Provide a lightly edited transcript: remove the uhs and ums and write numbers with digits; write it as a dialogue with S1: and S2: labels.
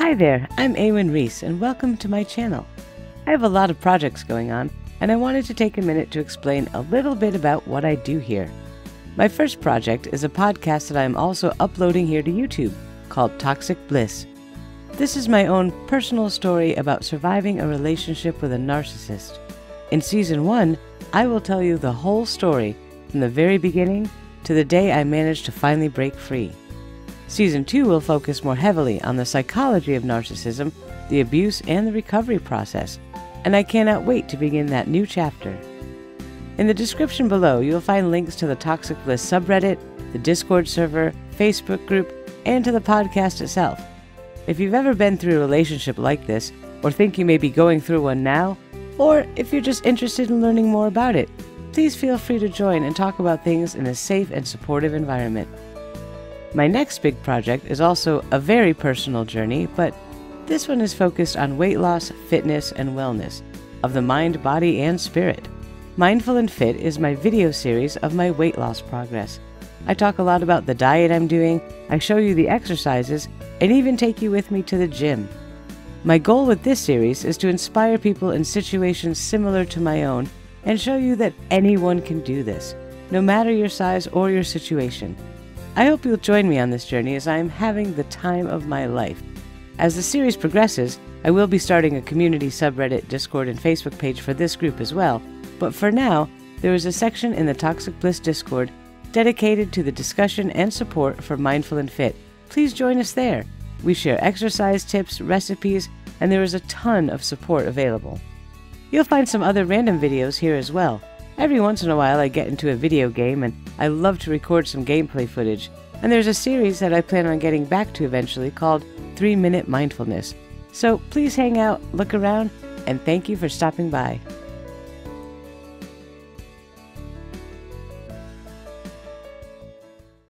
S1: Hi there, I'm Awen Reese and welcome to my channel. I have a lot of projects going on and I wanted to take a minute to explain a little bit about what I do here. My first project is a podcast that I am also uploading here to YouTube called Toxic Bliss. This is my own personal story about surviving a relationship with a narcissist. In Season 1, I will tell you the whole story from the very beginning to the day I managed to finally break free. Season 2 will focus more heavily on the psychology of narcissism, the abuse, and the recovery process, and I cannot wait to begin that new chapter. In the description below, you'll find links to the Toxic Bliss subreddit, the Discord server, Facebook group, and to the podcast itself. If you've ever been through a relationship like this, or think you may be going through one now, or if you're just interested in learning more about it, please feel free to join and talk about things in a safe and supportive environment. My next big project is also a very personal journey, but this one is focused on weight loss, fitness, and wellness of the mind, body, and spirit. Mindful and Fit is my video series of my weight loss progress. I talk a lot about the diet I'm doing, I show you the exercises, and even take you with me to the gym. My goal with this series is to inspire people in situations similar to my own and show you that anyone can do this, no matter your size or your situation. I hope you'll join me on this journey as I am having the time of my life. As the series progresses, I will be starting a community subreddit, Discord, and Facebook page for this group as well, but for now, there is a section in the Toxic Bliss Discord dedicated to the discussion and support for Mindful and Fit. Please join us there. We share exercise tips, recipes, and there is a ton of support available. You'll find some other random videos here as well. Every once in a while I get into a video game and I love to record some gameplay footage, and there's a series that I plan on getting back to eventually called 3 Minute Mindfulness. So please hang out, look around, and thank you for stopping by.